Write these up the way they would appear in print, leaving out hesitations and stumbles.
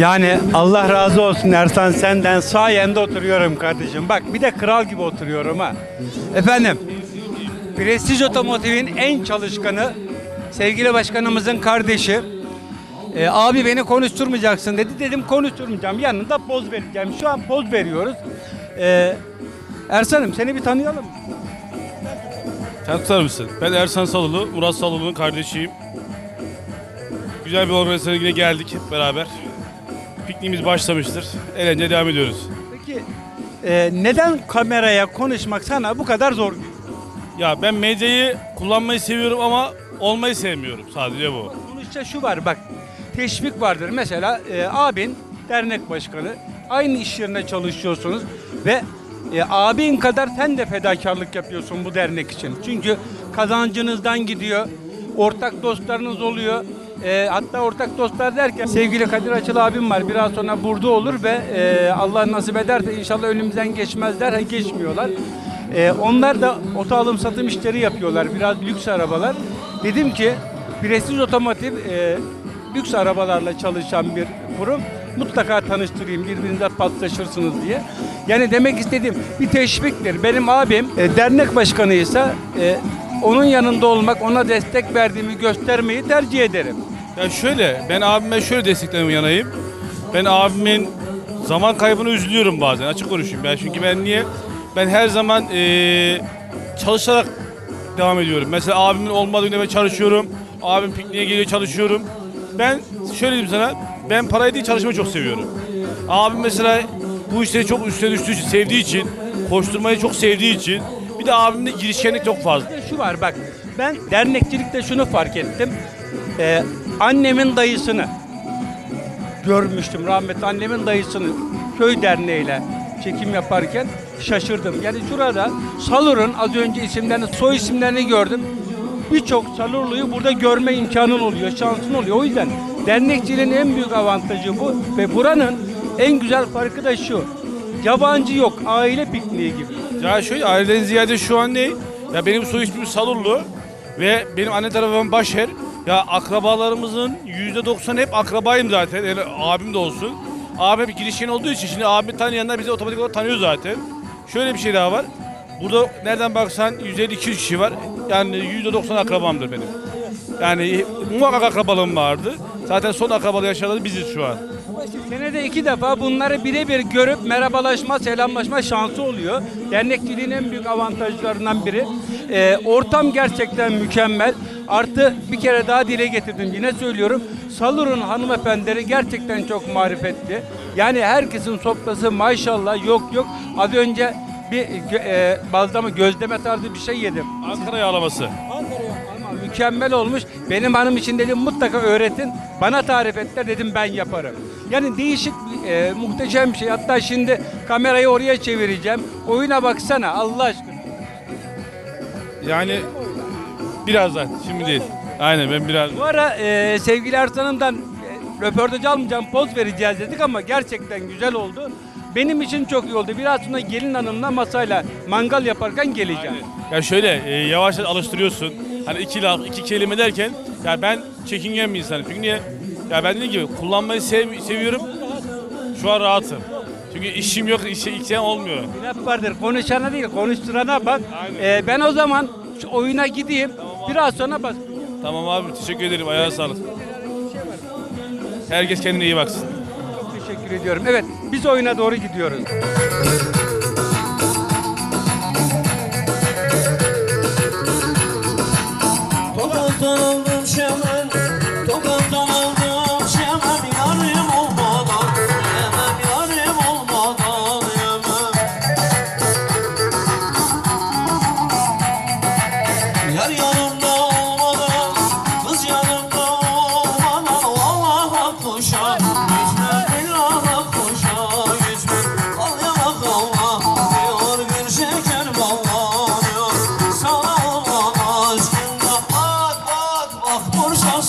Yani Allah razı olsun Ersan, senden sayende oturuyorum kardeşim. Bak bir de kral gibi oturuyorum ha. Efendim, Prestij Otomotiv'in en çalışkanı, sevgili başkanımızın kardeşi. Abi beni konuşturmayacaksın dedi. Dedim konuşturmayacağım. Yanında poz vereceğim. Şu an poz veriyoruz. Ersan'ım seni bir tanıyalım. Sen tutar mısın? Ben Ersan Salulu, Murat Salulu'nun kardeşiyim. Güzel bir organizasyona yine geldik hep beraber. Pikniğimiz başlamıştır. Eğlenceye devam ediyoruz. Peki neden kameraya konuşmak sana bu kadar zor geliyor? Ya ben medyayı kullanmayı seviyorum ama olmayı sevmiyorum. Sadece bu. Sonuçta şu var bak, teşvik vardır. Mesela abin dernek başkanı, aynı iş yerine çalışıyorsunuz ve abin kadar sen de fedakarlık yapıyorsun bu dernek için. Çünkü kazancınızdan gidiyor, ortak dostlarınız oluyor. Hatta ortak dostlar derken sevgili Kadir Açıl abim var, biraz sonra burada olur ve Allah nasip ederse inşallah önümüzden geçmezler, geçmiyorlar. Onlar da oto alım satım işleri yapıyorlar, biraz lüks arabalar. Dedim ki Prestij Otomotiv lüks arabalarla çalışan bir kurum, mutlaka tanıştırayım, birbirinize paslaşırsınız diye. Yani demek istediğim bir teşviktir. Benim abim dernek başkanıysa onun yanında olmak, ona destek verdiğimi göstermeyi tercih ederim. Ya şöyle, ben abime şöyle desteklemeye yanayım. Ben abimin zaman kaybını üzülüyorum bazen, açık konuşayım. Çünkü ben her zaman çalışarak devam ediyorum. Mesela abimin olmadığı günde ben çalışıyorum. Abim pikniğe geliyor, çalışıyorum. Ben şöyle diyeyim sana, ben parayı değil çalışmayı çok seviyorum. Abim mesela bu işleri çok üstüne düştüğü için, sevdiği için, koşturmayı çok sevdiği için, bir de abimde girişkenlik çok fazla. Şu var bak, ben dernekçilikte şunu fark ettim. Annemin dayısını görmüştüm, rahmetli annemin dayısını köy derneğiyle çekim yaparken şaşırdım. Yani şurada Salur'un az önce isimlerini, soy isimlerini gördüm. Birçok Salurlu'yu burada görme imkanın oluyor, şansın oluyor. O yüzden dernekçiliğin en büyük avantajı bu ve buranın en güzel farkı da şu: yabancı yok, aile pikniği gibi. Ya şöyle, aileden ziyade şu an ne? Ya benim soy ismim Salurlu ve benim anne tarafım Başer. Ya akrabalarımızın %90 hep akrabayım zaten. Yani abim de olsun. Abim hep girişken olduğu için şimdi abimi tanıyanlar bizi otomatik olarak tanıyor zaten. Şöyle bir şey daha var. Burada nereden baksan 150-200 kişi var. Yani %90 akrabamdır benim. Yani muhakkak akrabalığım vardı. Zaten son akrabalı yaşayanlar biziz şu an. Senede 2 defa bunları birebir görüp merhabalaşma, selamlaşma şansı oluyor. Dernekçiliğin en büyük avantajlarından biri. Ortam gerçekten mükemmel. Artı bir kere daha dile getirdim, yine söylüyorum. Salur'un hanımefendileri gerçekten çok marifetli. Yani herkesin sofrası maşallah yok. Az önce bir bazlama, gözleme tarzı bir şey yedim. Ankara yağlaması. Mükemmel olmuş. Benim hanım için dedim mutlaka öğretin. Bana tarif ettiler, dedim ben yaparım. Yani değişik, muhteşem bir şey. Hatta şimdi kamerayı oraya çevireceğim. Oyuna baksana Allah aşkına. Yani birazdan, şimdi değil. Aynen, ben biraz. Bu ara sevgili Ersan'ımdan röportaj almayacağım, poz vereceğiz dedik ama gerçekten güzel oldu. Benim için çok iyi oldu. Biraz sonra gelin hanımla masayla mangal yaparken geleceğim. Aynen. Ya şöyle, yavaş yavaş alıştırıyorsun. Hani iki kelime derken, ya ben çekingen bir insanım. Çünkü niye? Ya ben dediğim gibi kullanmayı seviyorum. Şu an rahatım. Çünkü işim yok, işe olmuyor. Bir laf vardır, konuşana değil konuşturana bak. Ben o zaman şu oyuna gideyim. Biraz sonra bak. Tamam abi, teşekkür ederim. Ayağına sağlık. Herkes kendine iyi baksın. Çok teşekkür ediyorum. Evet, biz oyuna doğru gidiyoruz. Tokat'tan aldım şemen, Tokat'tan aldım şemen, yarim olmadan yemem, yarim olmadan yemem. Yar yanımda olmadan, kız yanımda olmadan, Allah'a koşa gitmem, Allah'a koşa gitmem. Al yanak Allah diyor, bir şeker ballanıyor, sana olan aşkımda bak bak bak, Bursa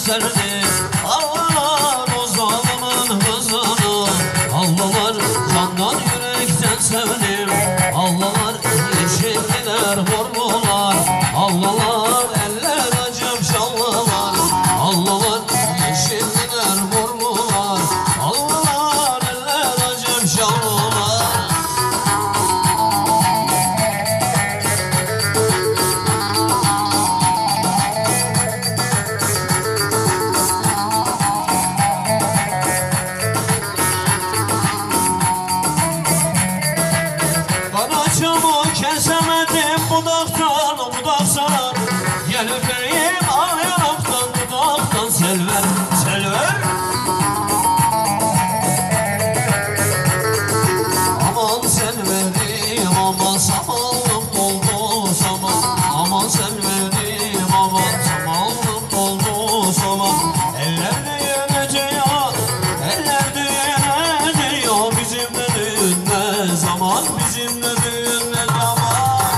serdi. Allılar o zalimin kızını, Allılar candan yürekten sevdim. Allılar yeşilliler vurdular, Allılar eller acım şallılar. Allılar yeşilliler vurdular, Allılar eller acım şallılar. Karaçamı kesemedim budaktan budaksan. Gel öpeyim ayaktan dudaktan selver selver. Aman selverim aman samanlık oldu saman. Aman selverim aman samanlık oldu saman. Eller düğüne diyor, eller düğüne diyor. Bizimle düğün ne zaman, bizimle düğün ne zaman.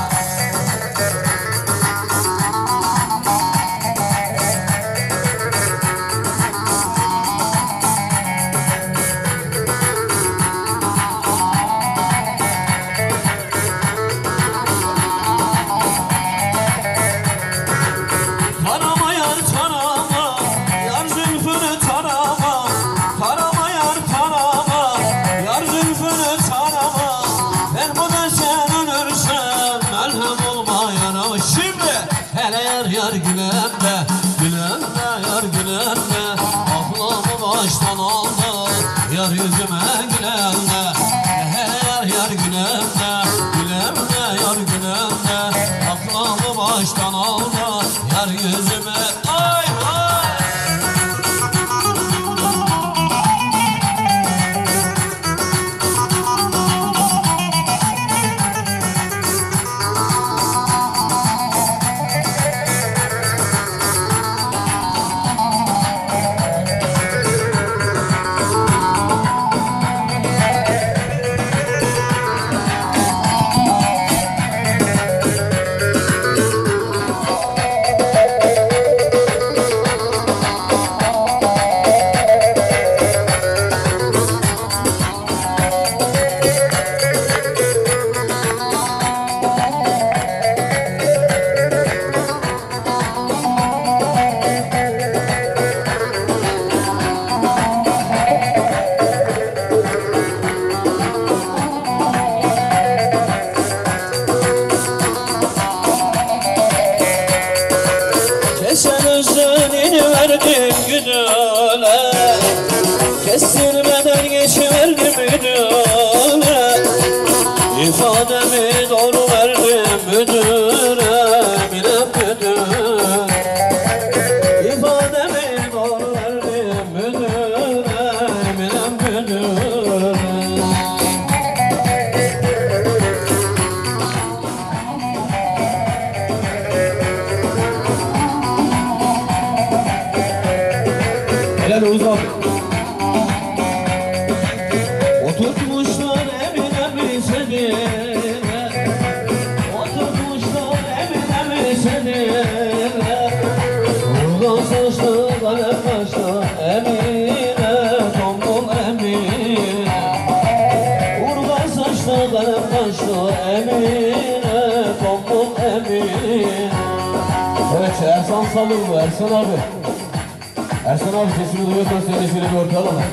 Tarama yar tarama, yar zülfünü tarama. Tarama yar tarama, yar zülfünü tarama. Ben bu da sen ölürsen melhem olmayana. Şimdi hele yar yar gülen be, gülen be yar gülen be. Aklımı baştan aldı, yar yüzüme gülen be. Hele yar yar gülen be, gülen be yar gülen be. Aklımı baştan aldı, yar yüzüme ay ay. Kesen özünü verdim gününe, kestirmeden geçiverdim gününe. İfademi doğru verdim müdüre, bilem müdür. İfademi doğru verdim müdüre, bilem müdür. Helal Oğuz abi. Oturtmuşlar Emine seni, oturtmuşlar Emine seni. Urgan saçlı kalem kaşlı Emine, tombul Emine. Urgan saçlı kalem kaşlı Emine, tombul Emine. Evet, Ersan Salur bu, Ersan abi. Ersan abi sesini duyuyorsan seni şöyle bir ortaya alalım.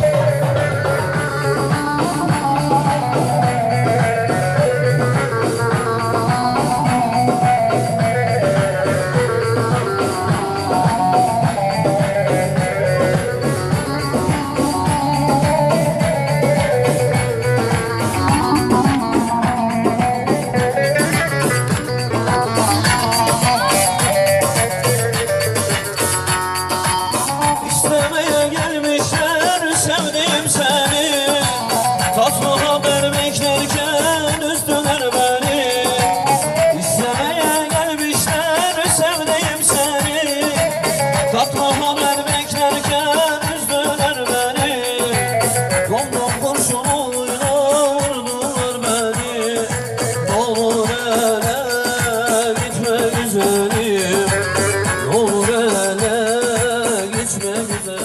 İstemeye gelmişler sevdiğim seni. Tatlı haber beklerken üzdüler beni. İstemeye gelmişler sevdiğim seni. Tatlı haber beklerken üzdüler beni. Kondom kurşunuyla vurdular beni. Olur ele gitme güzelim, olur ele güzel